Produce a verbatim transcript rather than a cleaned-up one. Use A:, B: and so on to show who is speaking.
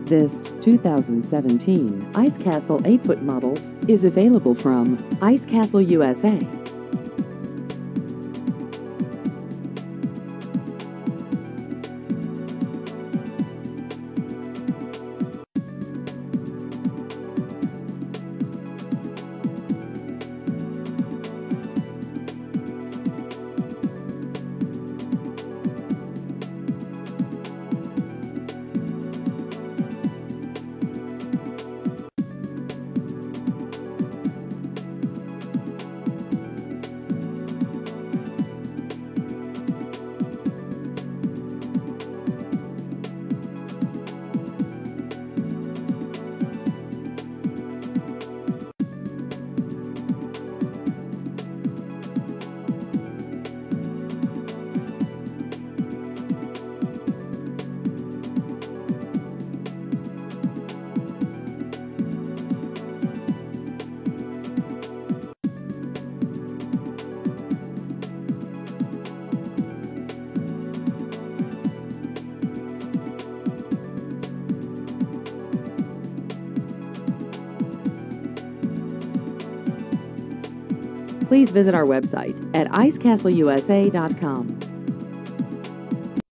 A: This two thousand seventeen Ice Castle eight foot Models is available from Ice Castle U S A. Please visit our website at ice castle U S A dot com.